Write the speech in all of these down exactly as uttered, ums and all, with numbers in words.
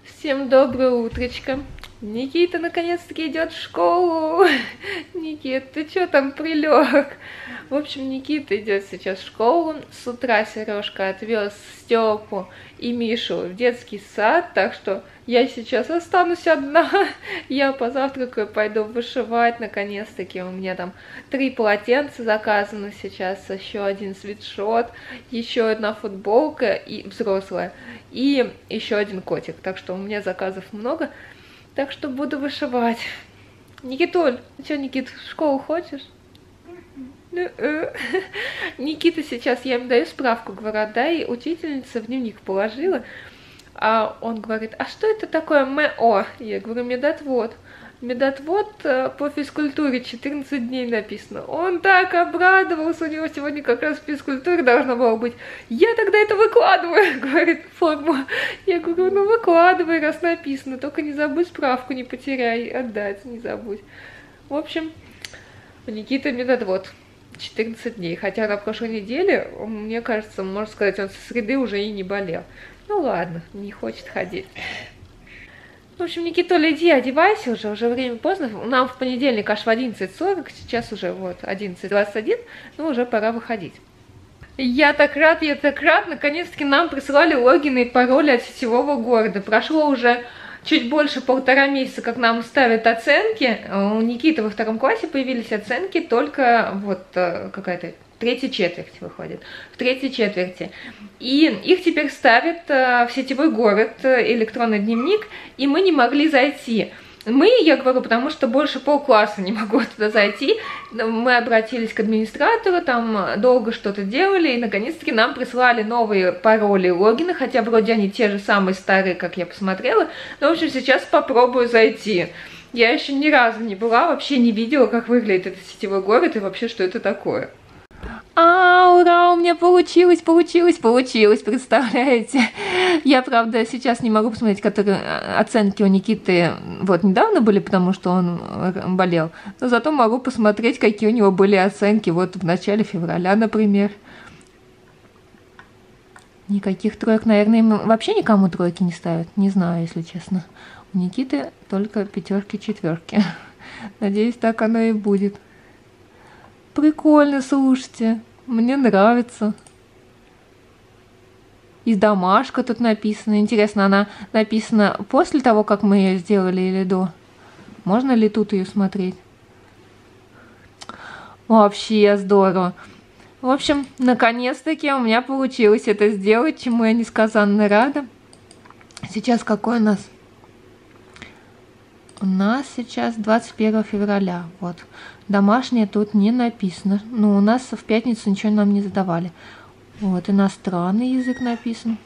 Всем доброе утречко. Никита наконец-таки идет в школу. Никит, ты что там прилег? В общем, Никита идет сейчас в школу. С утра Сережка отвез Степу и Мишу в детский сад, так что я сейчас останусь одна. Я позавтракаю, пойду вышивать. Наконец-таки у меня там три полотенца заказаны сейчас, еще один свитшот, еще одна футболка и взрослая, и еще один котик. Так что у меня заказов много. Так что буду вышивать. Никитуль, ты что, Никит, в школу хочешь? Никита сейчас, я ему даю справку, говорю, дай, учительница в дневник положила. А он говорит, а что это такое МО? Я говорю, медотвод. Медотвод по физкультуре, четырнадцать дней написано. Он так обрадовался, у него сегодня как раз физкультура должна была быть. Я тогда это выкладываю, говорит, форму. Я говорю, ну выкладывай, раз написано, только не забудь справку, не потеряй, отдать, не забудь. В общем, у Никиты медотвод четырнадцать дней, хотя на прошлой неделе, мне кажется, можно сказать, он со среды уже и не болел. Ну ладно, не хочет ходить. В общем, Никитоля, иди, одевайся уже, уже время поздно. Нам в понедельник аж в одиннадцать сорок, сейчас уже вот одиннадцать двадцать один, но уже пора выходить. Я так рад, я так рад, наконец-таки нам присылали логины и пароли от сетевого города. Прошло уже чуть больше полтора месяца, как нам ставят оценки. У Никиты во втором классе появились оценки только вот какая-то третья четверть выходит, в третьей четверти. И их теперь ставят в сетевой город, электронный дневник, и мы не могли зайти. Мы, я говорю, потому что больше полкласса не могу туда зайти. Мы обратились к администратору, там долго что-то делали, и наконец-таки нам прислали новые пароли и логины, хотя вроде они те же самые старые, как я посмотрела. Но, в общем, сейчас попробую зайти. Я еще ни разу не была, вообще не видела, как выглядит этот сетевой город и вообще, что это такое. А, ура, у меня получилось, получилось, получилось, представляете? Я, правда, сейчас не могу посмотреть, которые оценки у Никиты вот недавно были, потому что он болел, но зато могу посмотреть, какие у него были оценки вот в начале февраля, например. Никаких троек, наверное, им вообще никому тройки не ставят, не знаю, если честно. У Никиты только пятерки, четверки. Надеюсь, так оно и будет. Прикольно, слушайте, мне нравится. И домашка тут написана. Интересно, она написана после того, как мы ее сделали, или до? Можно ли тут ее смотреть? Вообще здорово. В общем, наконец-таки у меня получилось это сделать, чему я несказанно рада. Сейчас какой у нас? У нас сейчас двадцать первое февраля, вот. Домашнее тут не написано. Ну, у нас в пятницу ничего нам не задавали. Вот, иностранный язык написан.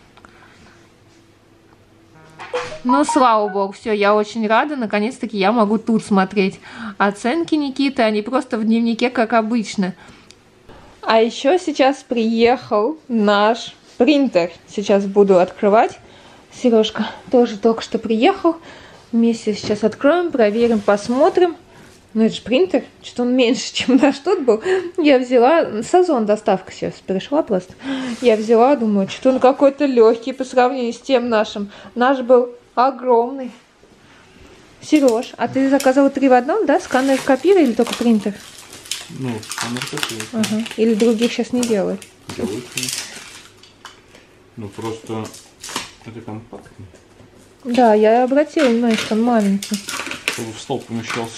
Ну, слава богу, все, я очень рада. Наконец-таки я могу тут смотреть оценки Никиты, а не просто в дневнике, как обычно. А еще сейчас приехал наш принтер. Сейчас буду открывать. Сережка тоже только что приехал. Вместе сейчас откроем, проверим, посмотрим. Ну, это же принтер, что он меньше, чем наш тот был. Я взяла, с Озон доставка сейчас пришла просто. Я взяла, думаю, что он какой-то легкий по сравнению с тем нашим. Наш был огромный. Сереж, а ты заказала три в одном, да? Сканер, копир или только принтер? Ну, сканер, копир. Ага. Или других сейчас не делают? Делают. Ну, просто это компактный. Да, я обратила внимание, что он маленький. Чтобы в стол помещался.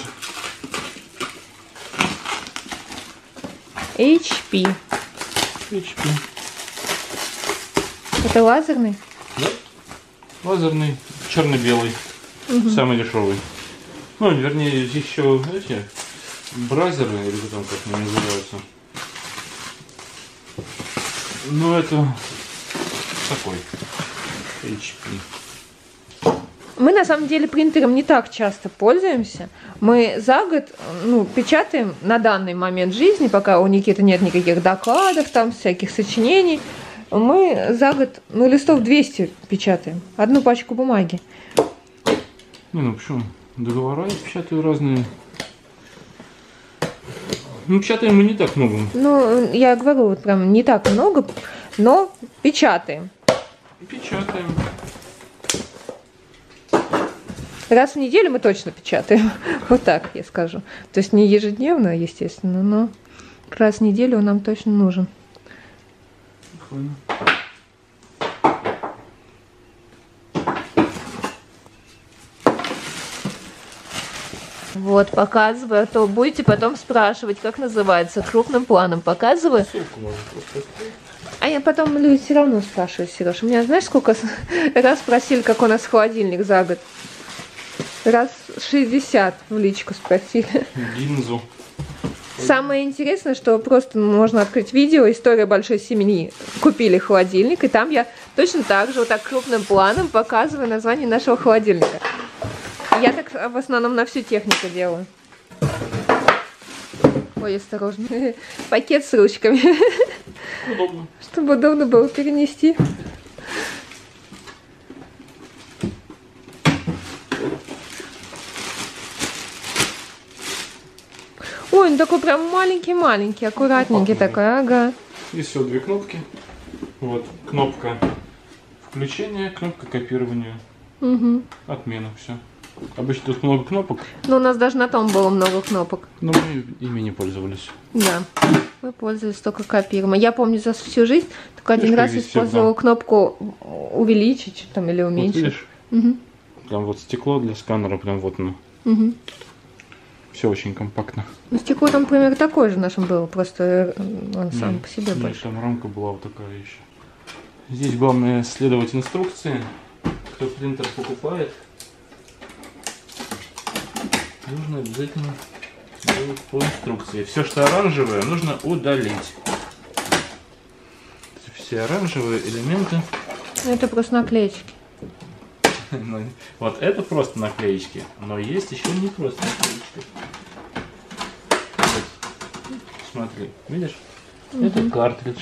эйч пи. эйч пи. Это лазерный? Да. Лазерный, черно-белый. Угу. Самый дешевый. Ну, вернее, здесь еще эти бразеры, или что там, как они называются. Ну, это такой эйч пи. Мы на самом деле принтером не так часто пользуемся. Мы за год, ну, печатаем на данный момент жизни, пока у Никиты нет никаких докладов, там всяких сочинений. Мы за год, ну, листов двести печатаем. Одну пачку бумаги. Не, ну почему? Договора я печатаю разные. Ну, печатаем мы не так много. Ну, я говорю, вот прям не так много, но печатаем. Печатаем. Раз в неделю мы точно печатаем. Вот так я скажу. То есть не ежедневно, естественно, но раз в неделю он нам точно нужен. Вот, показываю, а то будете потом спрашивать, как называется, крупным планом показываю. А я потом люди все равно спрашивают, Сереж. У меня, знаешь, сколько раз спросили, как у нас холодильник за год? Раз шестьдесят в личку спросили. Гинзу. Самое интересное, что просто можно открыть видео «История большой семьи». Купили холодильник, и там я точно так же, вот так крупным планом показываю название нашего холодильника. Я так в основном на всю технику делаю. Ой, осторожно. Пакет с ручками. Удобно. Чтобы удобно было перенести. Ой, он такой прям маленький-маленький, аккуратненький такой, ага. И все, две кнопки. Вот, кнопка включения, кнопка копирования. Угу. Отмена, все. Обычно тут много кнопок. Но у нас даже на том было много кнопок. Но мы ими не пользовались. Да, мы пользовались только копированием. Я помню за всю жизнь только один видишь, раз использовала всегда кнопку увеличить там, или уменьшить. Вот видишь? Угу. Там вот стекло для сканера, прям вот оно. Угу. Все очень компактно. Ну, стекло там, например, такое же нашим было, просто он сам нет, по себе нет, больше. Там рамка была вот такая еще. Здесь главное следовать инструкции. Кто принтер покупает, нужно обязательно делать по инструкции. Все, что оранжевое, нужно удалить. Все оранжевые элементы. Это просто наклеечки. Вот это просто наклеечки, но есть еще не просто наклеечки. Вот. Смотри, видишь? Угу. Это картридж.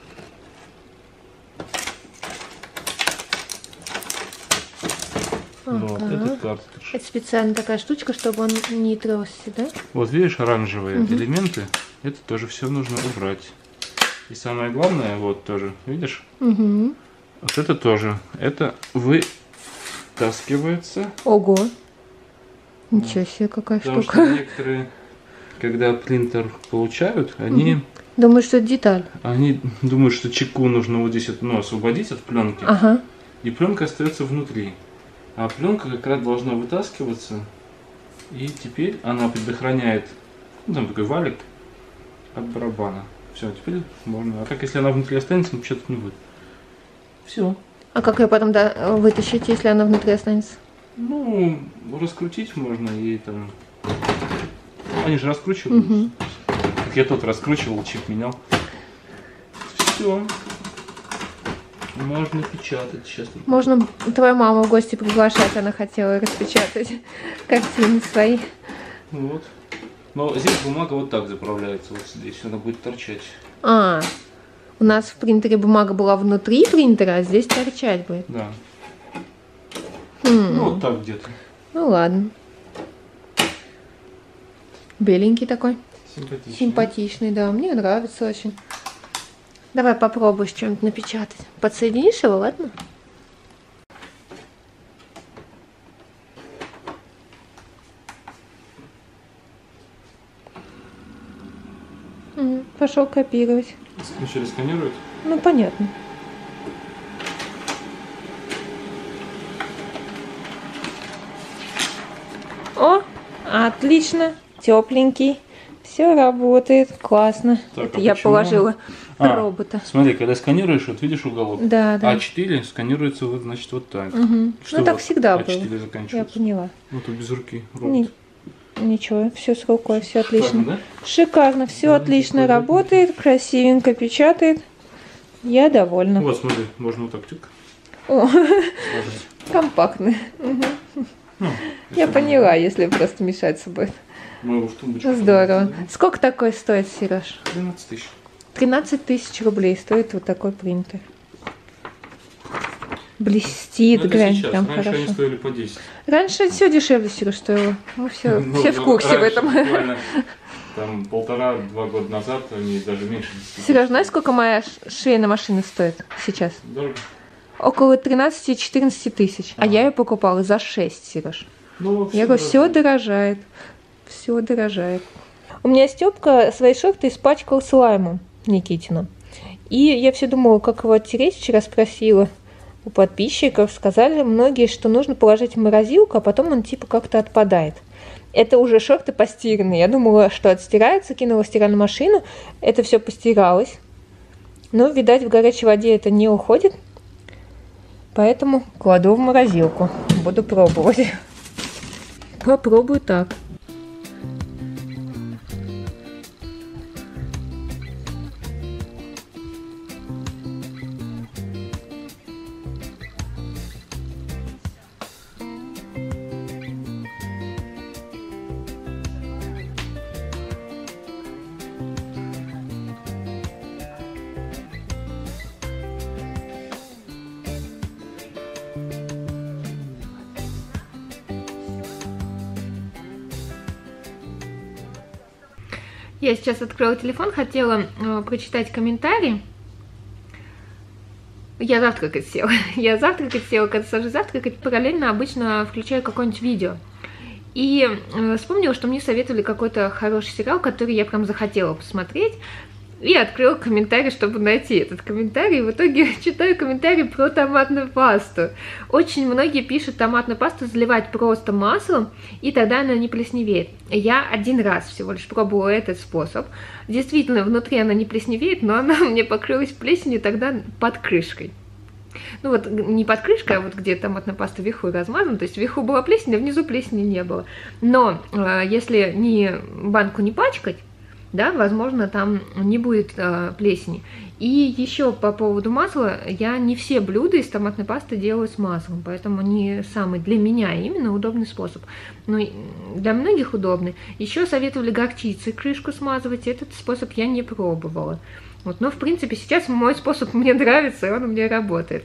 Ага. Вот, это картридж. Это специально такая штучка, чтобы он не тросся, да? Вот видишь, оранжевые угу. элементы, это тоже все нужно убрать. И самое главное, вот тоже, видишь? Угу. Вот это тоже, это вытаскивается. Ого! Ничего себе, какая Потому штука. Что некоторые, когда принтер получают, они... Угу. Думаю, что это деталь. Они думают, что чеку нужно вот здесь ну, освободить от пленки. Ага. И пленка остается внутри. А пленка как раз должна вытаскиваться. И теперь она предохраняет, ну там такой валик от барабана. Все, теперь можно. А так, если она внутри останется, напечатать не будет. Все. А как ее потом да, вытащить, если она внутри останется? Ну, раскрутить можно и там... Они же раскручивают. Угу. Как я тот раскручивал, чип менял. Все. Можно печатать сейчас. Можно твою маму в гости приглашать, она хотела распечатать картины свои. Вот. Но здесь бумага вот так заправляется, вот здесь она будет торчать. А, у нас в принтере бумага была внутри принтера, а здесь торчать будет. Да. Хм. Ну вот так где-то. Ну ладно. Беленький такой. Симпатичный. Симпатичный, да, мне нравится очень. Давай попробуешь что-нибудь напечатать. Подсоединишь его, ладно? Пошел копировать. Вначале сканирует? Ну, понятно. О, отлично, тепленький. Все работает, классно. Так, Это а я почему? положила а, робота. Смотри, когда сканируешь, вот видишь уголок. Да, да. а четыре сканируется вот, значит, вот так. Угу. Ну так всегда было. а четыре заканчивается. Я поняла. Вот тут без руки робот. Ни... Ничего, все с рукой, все отлично. Шикарно, да? Шикарно, все да, отлично работает, красивенько печатает. Я довольна. Вот, смотри, можно вот так тик. О, компактно. Угу. Ну, я поняла, если просто мешаться будет. Здорово. Сколько такой стоит, Сереж? тринадцать тысяч. тринадцать тысяч рублей стоит вот такой принтер. Блестит, глянь, прям Раньше хорошо. Они стоили по десять. Раньше все дешевле, Сереж, стоило. Мы все, ну, все в курсе в этом. Там полтора-два года назад они даже меньше десяти. Сереж, знаешь, сколько моя швейная машина стоит сейчас? Дорого. Около тринадцати-четырнадцати тысяч. А, а я ее покупала за шесть, Сереж. Ну, Я говорю, все дорожает. Все дорожает. У меня Степка свои шорты испачкал слаймом Никитину. И я все думала, как его оттереть. Вчера спросила у подписчиков. Сказали многие, что нужно положить в морозилку, а потом он типа как-то отпадает. Это уже шорты постиранные. Я думала, что отстирается, кинула в стиральную машину. Это все постиралось. Но, видать, в горячей воде это не уходит. Поэтому кладу в морозилку. Буду пробовать. Попробую так. Я сейчас открыла телефон, хотела э, прочитать комментарий. Я завтракать села. Я завтракать села, когда сажусь завтракать, параллельно обычно включаю какое-нибудь видео. И э, вспомнила, что мне советовали какой-то хороший сериал, который я прям захотела посмотреть. И открыла комментарий, чтобы найти этот комментарий. В итоге читаю комментарий про томатную пасту. Очень многие пишут томатную пасту заливать просто маслом, и тогда она не плесневеет. Я один раз всего лишь пробовала этот способ. Действительно, внутри она не плесневеет, но она мне покрылась плесенью тогда под крышкой. Ну вот не под крышкой, а вот где томатная паста вверху размазана. То есть вверху была плесень, а внизу плесени не было. Но э, если не, банку не пачкать, да, возможно, там не будет э, плесени. И еще по поводу масла, я не все блюда из томатной пасты делаю с маслом, поэтому не самый для меня именно удобный способ. Но для многих удобный. Еще советовали горчицей крышку смазывать, этот способ я не пробовала. Вот, но в принципе сейчас мой способ мне нравится, и он у меня работает.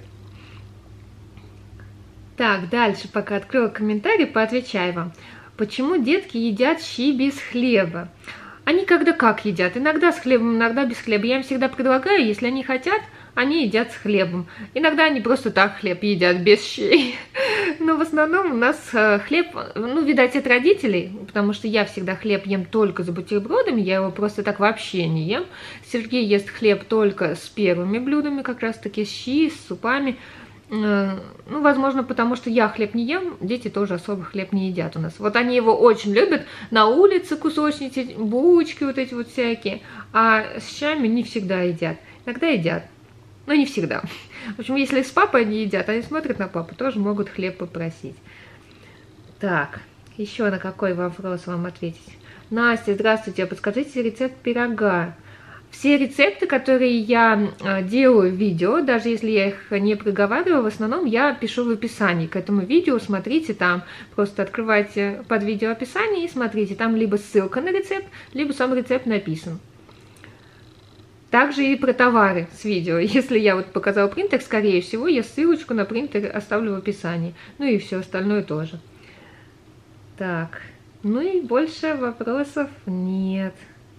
Так, дальше, пока открыла комментарий, поотвечаю вам. Почему детки едят щи без хлеба? Они когда как едят, иногда с хлебом, иногда без хлеба. Я им всегда предлагаю, если они хотят, они едят с хлебом. Иногда они просто так хлеб едят, без щей. Но в основном у нас хлеб, ну, видать, от родителей, потому что я всегда хлеб ем только за бутербродами, я его просто так вообще не ем. Сергей ест хлеб только с первыми блюдами, как раз-таки с щи, с супами. Ну, возможно, потому что я хлеб не ем, дети тоже особо хлеб не едят у нас. Вот они его очень любят, на улице кусочники, булочки вот эти вот всякие, а с чаями не всегда едят. Иногда едят, но не всегда. В общем, если с папой они едят, они смотрят на папу, тоже могут хлеб попросить. Так, еще на какой вопрос вам ответить? Настя, здравствуйте, подскажите рецепт пирога. Все рецепты, которые я делаю в видео, даже если я их не проговариваю, в основном я пишу в описании к этому видео. Смотрите там, просто открывайте под видео описание и смотрите. Там либо ссылка на рецепт, либо сам рецепт написан. Также и про товары с видео. Если я вот показала принтер, скорее всего, я ссылочку на принтер оставлю в описании. Ну и все остальное тоже. Так, ну и больше вопросов нет.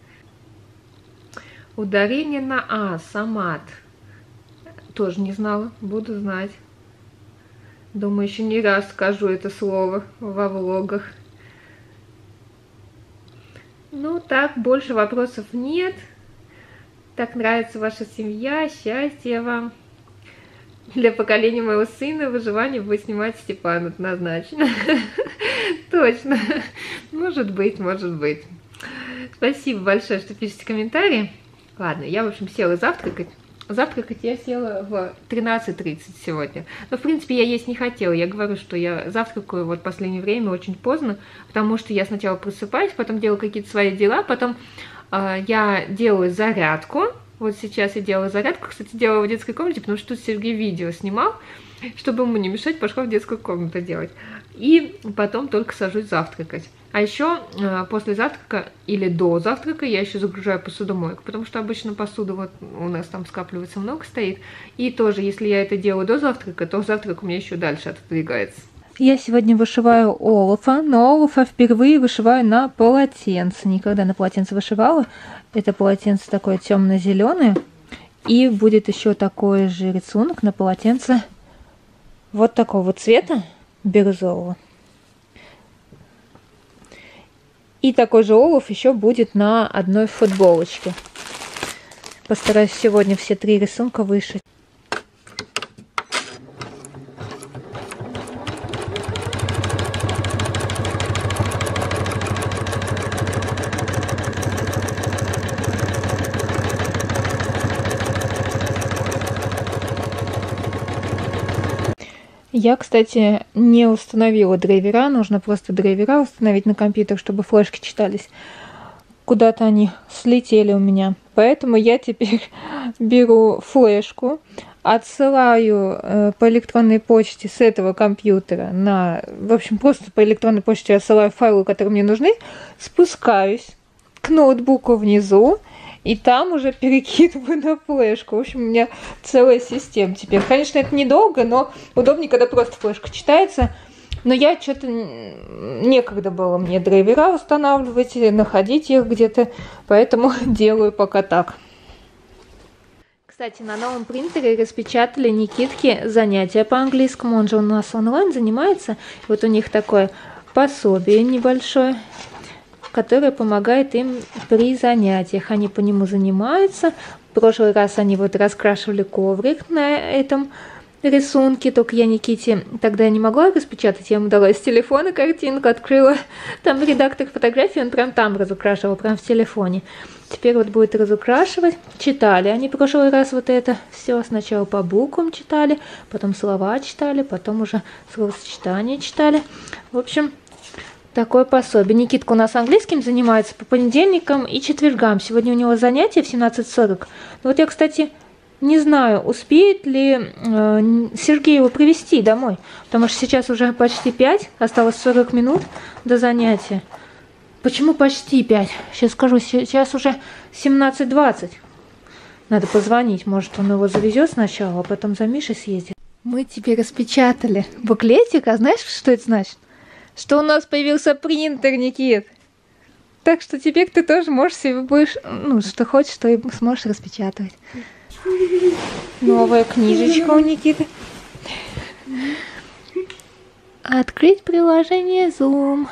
Ударение на А, самат. Тоже не знала, буду знать. Думаю, еще не раз скажу это слово во влогах. Ну так, больше вопросов нет. Так нравится ваша семья, счастья вам. Для поколения моего сына выживание будет снимать Степан, однозначно. Точно. Может быть, может быть. Спасибо большое, что пишете комментарии. Ладно, я, в общем, села завтракать. Завтракать я села в тринадцать тридцать сегодня. Но, в принципе, я есть не хотела. Я говорю, что я завтракаю вот в последнее время очень поздно, потому что я сначала просыпаюсь, потом делаю какие-то свои дела, потом э, я делаю зарядку. Вот сейчас я делаю зарядку. Кстати, делала в детской комнате, потому что тут Сергей видео снимал, чтобы ему не мешать, пошла в детскую комнату делать. И потом только сажусь завтракать. А еще э, после завтрака или до завтрака я еще загружаю посудомойку, потому что обычно посуда вот у нас там скапливается много, стоит. И тоже, если я это делаю до завтрака, то завтрак у меня еще дальше отодвигается. Я сегодня вышиваю Олафа, но Олафа впервые вышиваю на полотенце. Никогда на полотенце вышивала. Это полотенце такое темно-зеленое. И будет еще такой же рисунок на полотенце вот такого цвета, бирюзового. И такой же олов еще будет на одной футболочке. Постараюсь сегодня все три рисунка вышить. Я, кстати, не установила драйвера, нужно просто драйвера установить на компьютер, чтобы флешки читались. Куда-то они слетели у меня, поэтому я теперь беру флешку, отсылаю э, по электронной почте с этого компьютера на... В общем, просто по электронной почте отсылаю файлы, которые мне нужны, спускаюсь к ноутбуку внизу, и там уже перекидываю на флешку. В общем, у меня целая система теперь. Конечно, это недолго, но удобнее, когда просто флешка читается. Но я что-то... Некогда было мне драйвера устанавливать, находить их где-то. Поэтому делаю пока так. Кстати, на новом принтере распечатали Никитке занятия по английскому. Он же у нас онлайн занимается. Вот у них такое пособие небольшое, которая помогает им при занятиях. Они по нему занимаются. В прошлый раз они вот раскрашивали коврик на этом рисунке, только я Никите тогда не могла распечатать, я ему дала с телефона картинку, открыла там редактор фотографий, он прям там разукрашивал, прям в телефоне. Теперь вот будет разукрашивать. Читали они в прошлый раз вот это все. Сначала по буквам читали, потом слова читали, потом уже словосочетания читали. В общем, такое пособие. Никитка у нас английским занимается по понедельникам и четвергам. Сегодня у него занятие в семнадцать сорок. Вот я, кстати, не знаю, успеет ли э, Сергей его привезти домой. Потому что сейчас уже почти пять, осталось сорок минут до занятия. Почему почти пять? Сейчас скажу, сейчас уже семнадцать двадцать. Надо позвонить, может он его завезет сначала, а потом за Мишей съездит. Мы тебе распечатали буклетик, а знаешь, что это значит? Что у нас появился принтер, Никит. Так что теперь ты тоже можешь себе будешь, ну, что хочешь, то и сможешь распечатывать. Новая книжечка у Никиты. Открыть приложение Zoom.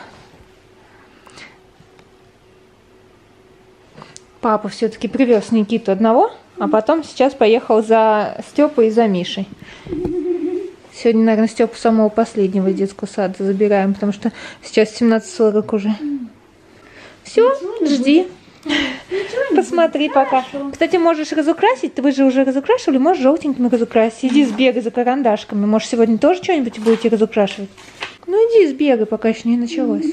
Папа все-таки привез Никиту одного, а потом сейчас поехал за Степой и за Мишей. Сегодня, наверное, Степу самого последнего из детского сада забираем, потому что сейчас семнадцать сорок уже. Все, жди. Посмотри пока. Кстати, можешь разукрасить. Вы же уже разукрашивали, можешь желтенькими разукрасить. Иди сбегай за карандашками. Может, сегодня тоже что-нибудь будете разукрашивать? Ну, иди сбегай, пока еще не началось.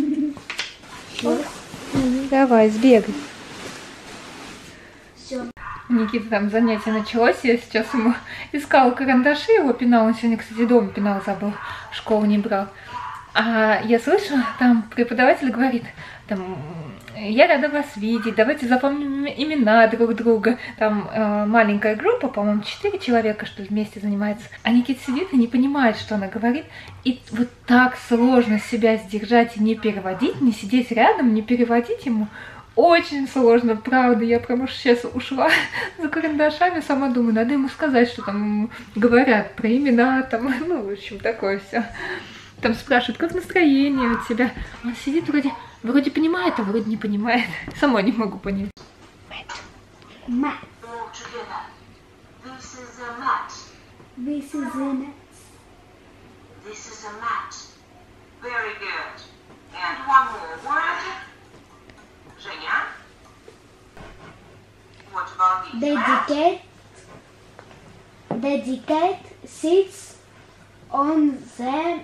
Давай, сбегай. Все. Никита там занятие началось, я сейчас ему искала карандаши, его пинал, он сегодня, кстати, дома пинал, забыл, школу не брал. А я слышу, там преподаватель говорит, там, я рада вас видеть, давайте запомним имена друг друга. Там э, маленькая группа, по-моему, четыре человека, что ли, вместе занимается. А Никита сидит и не понимает, что она говорит. И вот так сложно себя сдержать и не переводить, не сидеть рядом, не переводить ему. Очень сложно, правда. Я прямо сейчас ушла за карандашами, сама думаю, надо ему сказать, что там говорят про имена, там, ну, в общем, такое все. Там спрашивают, как настроение у тебя. Он сидит вроде, вроде понимает, а вроде не понимает. Сама не могу понять. Mat. This is a mat. This is a mat. Very good. And one more word. Женя? What about this mat? Dedicate. Dedicate sits on the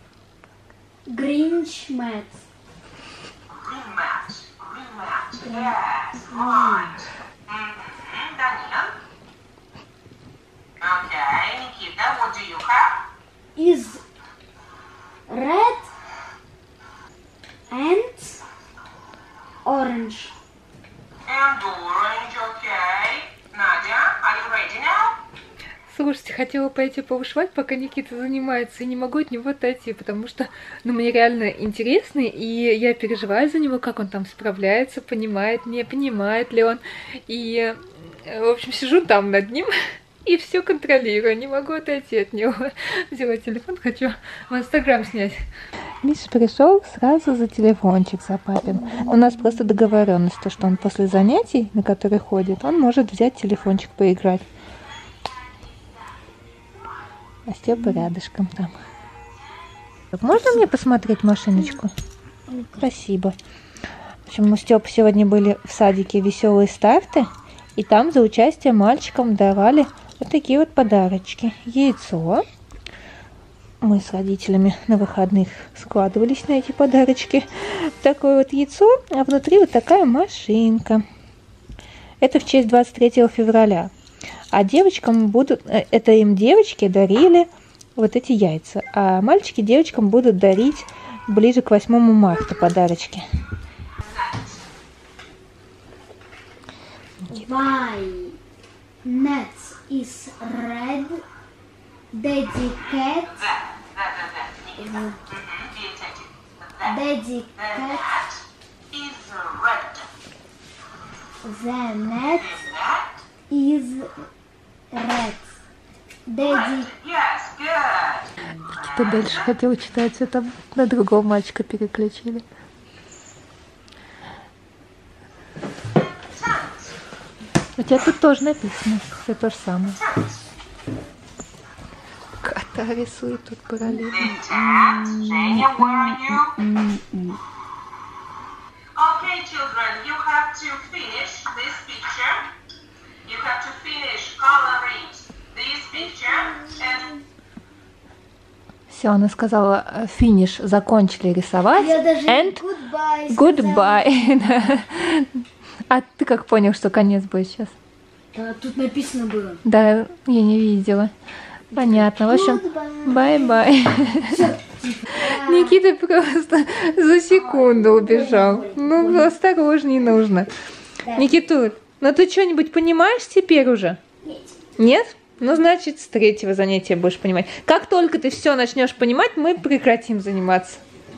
Grinch mat. Green mat. Green mat. Yes, right. Mm-hmm. Daniel? Okay, Nikita, what do you have? Is red and orange. And orange, okay. Nadia, are you ready now? Слушайте, хотела пойти повышивать, пока Никита занимается, и не могу от него отойти, потому что, ну, мне реально интересно, и я переживаю за него, как он там справляется, понимает, не понимает ли он. И, в общем, сижу там над ним и все контролирую, не могу отойти от него. Взяла телефон, хочу в Инстаграм снять. Миша пришел сразу за телефончик за папин. У нас просто договоренность, что он после занятий, на которые ходит, он может взять телефончик поиграть. А Степа рядышком там. Можно мне посмотреть машиночку? Спасибо. В общем, мы с Степой сегодня были в садике «Веселые старты», и там за участие мальчикам давали вот такие вот подарочки. Яйцо. Мы с родителями на выходных складывались на эти подарочки. Такое вот яйцо, а внутри вот такая машинка. Это в честь двадцать третьего февраля. А девочкам будут, это им девочки дарили вот эти яйца, а мальчики девочкам будут дарить ближе к восьмому марта подарочки. Why nuts is red? Daddy cat. Daddy cat Is red. the net is red. Daddy Yes, good. Кто дальше хотел читать, все там на другого мальчика переключили. У тебя тут тоже написано, все то же самое. Кота рисует тут параллельно. Tat, Женя, where are you? Okay, children, you have to finish this picture. You have to finish coloring this picture and Все, она сказала, финиш, закончили рисовать. Я даже And goodbye. goodbye. Да. А ты как понял, что конец будет сейчас? Да, тут написано было. Да, я не видела. Понятно. В общем, бай-бай. Никита просто за секунду убежал. Ну, осторожней нужно. Никитур, ну ты что-нибудь понимаешь теперь уже? Нет? Ну, значит, с третьего занятия будешь понимать. Как только ты все начнешь понимать, мы прекратим заниматься.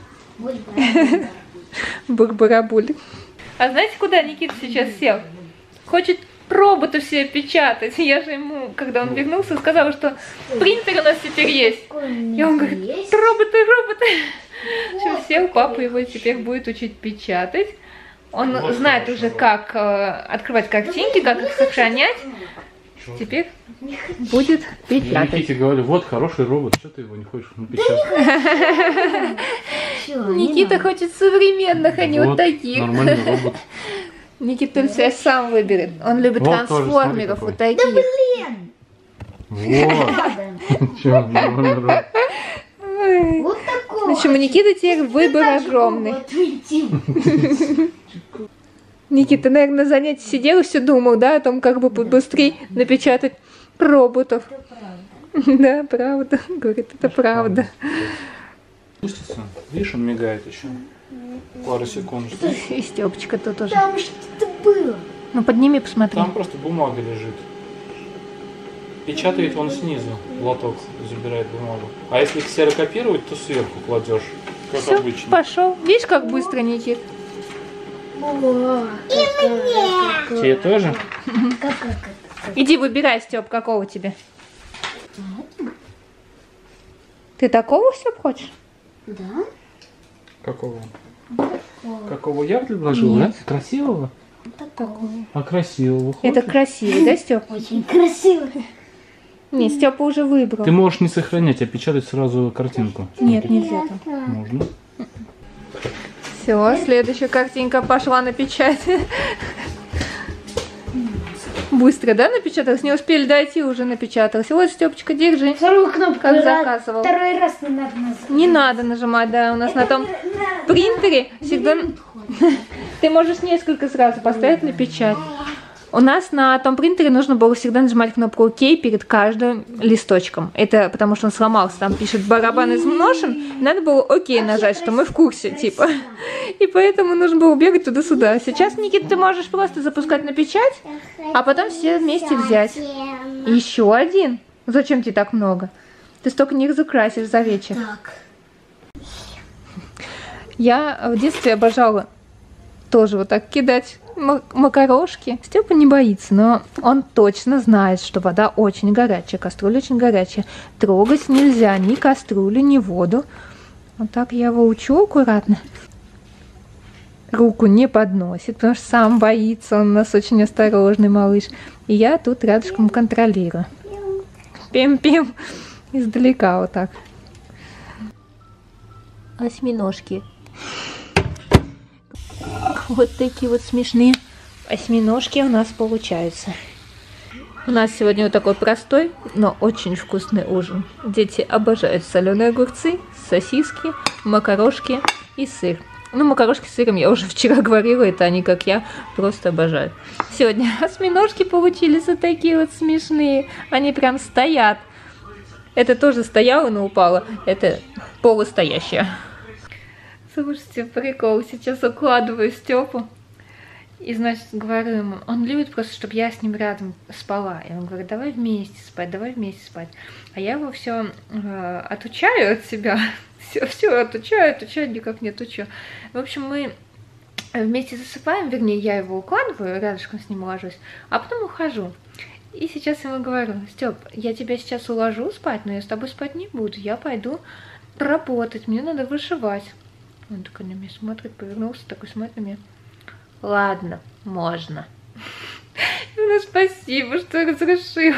Барбарабуль. А знаете, куда Никита сейчас сел? Хочет робота все печатать. Я же ему, когда он вернулся, сказала, что принтер у нас теперь есть. И он говорит, роботы, роботы. Все, сел, папа его теперь будет учить печатать. Он Вот знает хорошо, уже, да. как э, открывать картинки, как их сохранять. Теперь будет Я печатать. Никите говорю, вот хороший робот, что ты его не хочешь напечатать? Никита хочет современных, а не вот таких. Нормальный робот. Никита себя сам выберет. Он любит Вот тоже, трансформеров, смотри, вот таких. Блин! Вот. Чё, нормальный робот. Ой. Вот такого. В общем, у Никиты теперь выбор огромный. Никита, наверное, на занятии сидел и все думал, да, о том, как бы побыстрее напечатать роботов. Да, правда. Говорит, это правда. Пустится. Видишь, он мигает еще. Пару секунд. И Степочка тут уже. Там что-то было. Ну, подними, посмотри. Там просто бумага лежит. Печатает он снизу, лоток забирает бумагу. А если ксерокопировать, то сверху кладешь, как Все, обычно. пошел. Видишь, как быстро, Никит? Тебе тоже? Как, как, как? Иди выбирай, Степ, какого тебе. Ты такого, Степ, хочешь? Да? Какого? Какого я предложил, да? Красивого? Такого. А красивого Это хочешь? красивый, да, Степ? Очень красиво. Не, Степа уже выбрал. Ты можешь не сохранять, а печатать сразу картинку. Нет, нельзя. Можно. Все, следующая картинка пошла на печать. Быстро, да, напечаталась? Не успели дойти, уже напечаталась. Вот, Степочка, держи. Вторую кнопку. Как раз- заказывал. Второй раз не надо нажать. Не надо нажимать, да, у нас на том На- принтере всегда... Ты можешь несколько сразу поставить на печать. У нас на том принтере нужно было всегда нажимать кнопку ОК перед каждым листочком. Это потому что он сломался, там пишет барабан изношен. Надо было ОК нажать, что мы в курсе, типа. И поэтому нужно было бегать туда-сюда. Сейчас, Никита, ты можешь просто запускать на печать, а потом все вместе взять. Еще один? Зачем тебе так много? Ты столько не разукрасишь за вечер. Так. Я в детстве обожала тоже вот так кидать ма- макарошки. Степа не боится, но он точно знает, что вода очень горячая, кастрюля очень горячая. Трогать нельзя ни кастрюлю, ни воду. Вот так я его учу аккуратно. Руку не подносит, потому что сам боится, он у нас очень осторожный малыш. И я тут рядышком контролирую. Пим-пим. Издалека вот так. Осьминожки. Вот такие вот смешные осьминожки у нас получаются. У нас сегодня вот такой простой, но очень вкусный ужин. Дети обожают соленые огурцы, сосиски, макарошки и сыр. Ну, макарошки с сыром я уже вчера говорила, это они, как я, просто обожают. Сегодня осьминожки получились вот такие вот смешные. Они прям стоят. Это тоже стояло, но упало. Это полустоящее. Слушайте, прикол. Сейчас укладываю Степу. И, значит, говорю ему, он любит просто, чтобы я с ним рядом спала. И он говорит, давай вместе спать, давай вместе спать. А я его все э, отучаю от себя. Все, все отучаю, отучаю, никак не отучу. В общем, мы вместе засыпаем, вернее, я его укладываю, рядышком с ним ложусь, а потом ухожу. И сейчас ему говорю, Степ, я тебя сейчас уложу спать, но я с тобой спать не буду, я пойду работать, мне надо вышивать. Он такой на меня смотрит, повернулся, такой смотрит на меня. Ладно, можно. Ну, спасибо, что разрешил.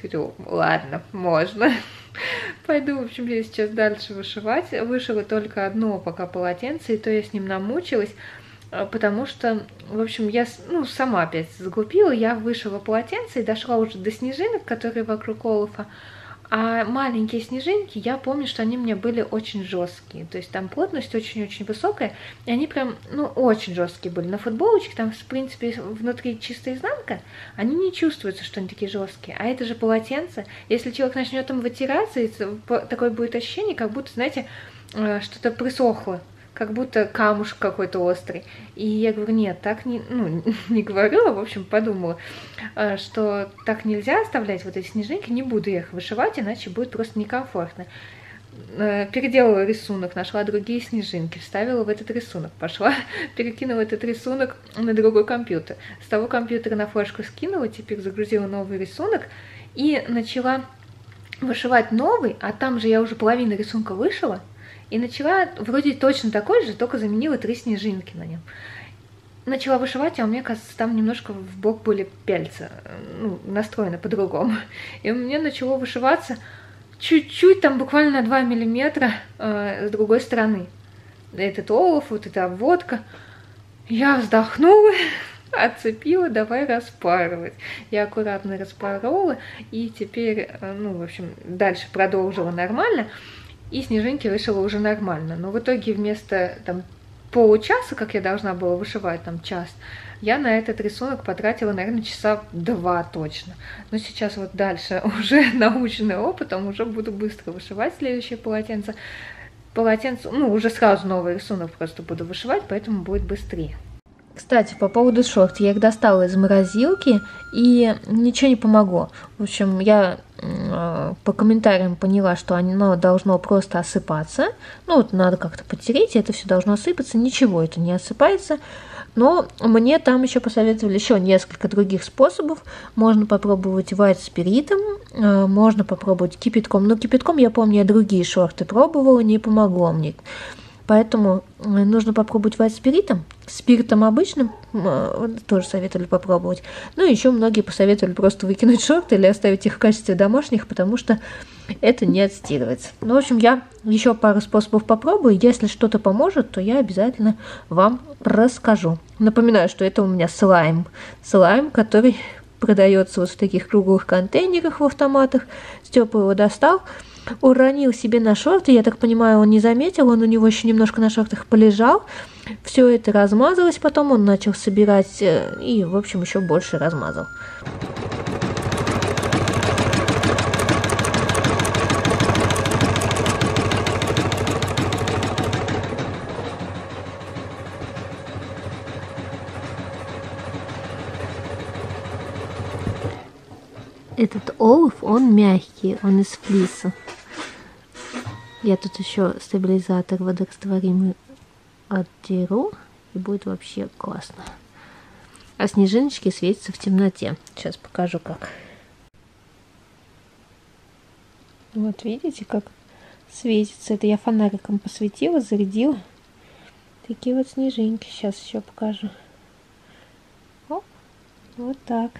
Ладно, можно. Пойду, в общем, я сейчас дальше вышивать. Вышила только одно пока полотенце, и то я с ним намучилась, потому что, в общем, я ну, сама опять сглупила. Я вышила полотенце и дошла уже до снежинок, которые вокруг Олафа. А маленькие снежинки, я помню, что они у меня были очень жесткие. То есть там плотность очень-очень высокая, и они прям, ну, очень жесткие были. На футболочке там, в принципе, внутри чистая изнанка, они не чувствуются, что они такие жесткие. А это же полотенце. Если человек начнет там вытираться, такое будет ощущение, как будто, знаете, что-то присохло. Как будто камушек какой-то острый. И я говорю, нет, так не, ну, не говорила, в общем, подумала, что так нельзя оставлять вот эти снежинки, не буду я их вышивать, иначе будет просто некомфортно. Переделала рисунок, нашла другие снежинки, вставила в этот рисунок, пошла, перекинула этот рисунок на другой компьютер. С того компьютера на флешку скинула, теперь загрузила новый рисунок и начала вышивать новый, а там же я уже половину рисунка вышила. И начала вроде точно такой же, только заменила три снежинки на нем. Начала вышивать, а у меня, кажется, там немножко в бок были пяльца, ну, настроено по-другому. И у меня начало вышиваться чуть-чуть, там буквально на два миллиметра э, с другой стороны. Этот олов, вот эта обводка. Я вздохнула, отцепила, давай распарывать. Я аккуратно распорола, и теперь, ну, в общем, дальше продолжила нормально. И снежинки вышила уже нормально. Но в итоге вместо там, получаса, как я должна была вышивать, там час, я на этот рисунок потратила, наверное, часа два точно. Но сейчас вот дальше, уже наученная опытом, уже буду быстро вышивать следующее полотенце. Полотенце, ну, уже сразу новый рисунок просто буду вышивать, поэтому будет быстрее. Кстати, по поводу шорт, я их достала из морозилки, и ничего не помогло. В общем, я э, по комментариям поняла, что оно должно просто осыпаться. Ну, вот надо как-то потереть, и это все должно осыпаться. Ничего это не осыпается. Но мне там еще посоветовали еще несколько других способов. Можно попробовать вайт спиритом, э, можно попробовать кипятком. Но кипятком, я помню, я другие шорты пробовала, не помогло мне. Поэтому нужно попробовать вайт спиритом, спиртом обычным, тоже советовали попробовать. Ну и еще многие посоветовали просто выкинуть шорты или оставить их в качестве домашних, потому что это не отстирывается. Ну, в общем, я еще пару способов попробую. Если что-то поможет, то я обязательно вам расскажу. Напоминаю, что это у меня слайм. Слайм, который продается вот в таких круглых контейнерах в автоматах. Степа его достал. Уронил себе на шорты, я так понимаю, он не заметил, он у него еще немножко на шортах полежал, все это размазалось, потом он начал собирать и, в общем, еще больше размазал. Этот олов, он мягкий, он из флиса. Я тут еще стабилизатор водорастворимый отдеру, и будет вообще классно. А снежиночки светятся в темноте. Сейчас покажу как. Вот видите, как светится. Это я фонариком посветила, зарядила. Такие вот снежинки. Сейчас еще покажу. Оп, вот так.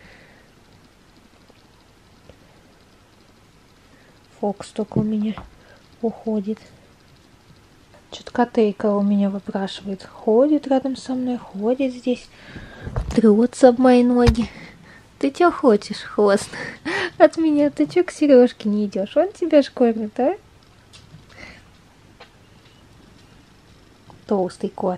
Фокус только у меня уходит. Что-то котейка у меня выпрашивает. Ходит рядом со мной, ходит здесь. Трется об мои ноги. Ты чё хочешь, хвост? От меня ты чё к Сережке не идешь? Он тебя ж кормит, а? Толстый кот.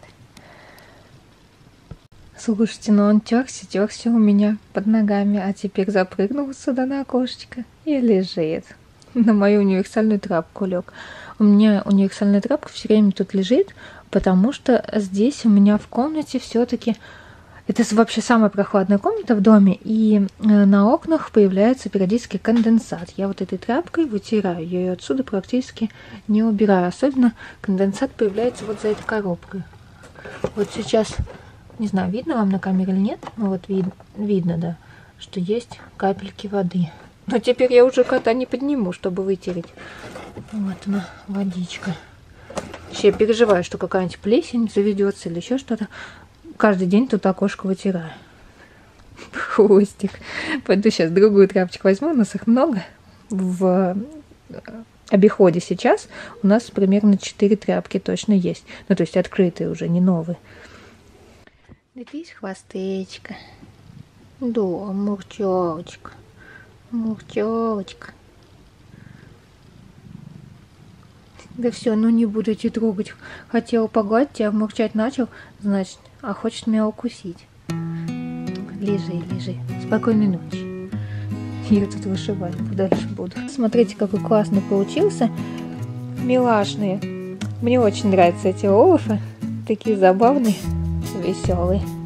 Слушайте, ну он терся, терся у меня под ногами, а теперь запрыгнул сюда на окошечко и лежит. На мою универсальную тряпку лег. У меня универсальная тряпка все время тут лежит, потому что здесь у меня в комнате все-таки это вообще самая прохладная комната в доме, и на окнах появляется периодически конденсат. Я вот этой тряпкой вытираю, я ее отсюда практически не убираю. Особенно конденсат появляется вот за этой коробкой. Вот сейчас, не знаю, видно вам на камере или нет, но вот вид, видно, да, что есть капельки воды. Но теперь я уже кота не подниму, чтобы вытереть. Вот она, водичка. Я переживаю, что какая-нибудь плесень заведется или еще что-то. Каждый день тут окошко вытираю. Хвостик. Пойду сейчас другую тряпочку возьму. У нас их много. В обиходе сейчас у нас примерно четыре тряпки точно есть. Ну, то есть открытые уже, не новые. Дивись, хвостечка. Да, мурчелочка. Мурчелочка. Да все, ну не буду тебя трогать. Хотел погладить, а мурчать начал, значит, а хочет меня укусить. Лежи, лежи. Спокойной ночи. Я тут вышивать дальше буду. Смотрите, какой классный получился. Милашные. Мне очень нравятся эти олафы. Такие забавные, веселые.